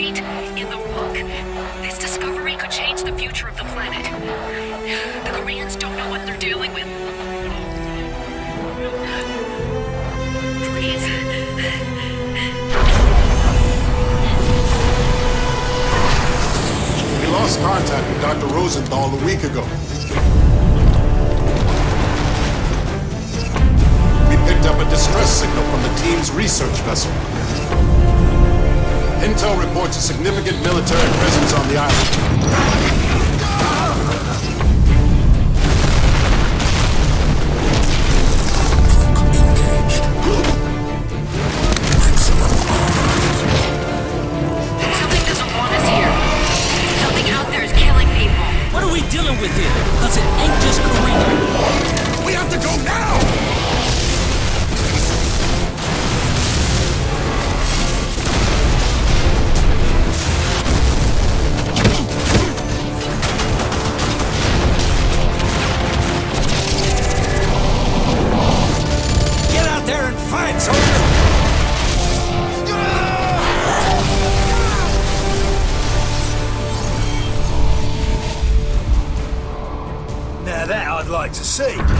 street, in the book. This discovery could change the future of the planet. The Koreans don't know what they're dealing with. Please. We lost contact with Dr. Rosenthal a week ago. We picked up a distress signal from the team's research vessel. Intel reports a significant military presence on the island. Something doesn't want us here. Something out there is killing people. What are we dealing with here? Because it ain't just Korea. We have to go now! Get out there and fight, soldier! Now that I'd like to see.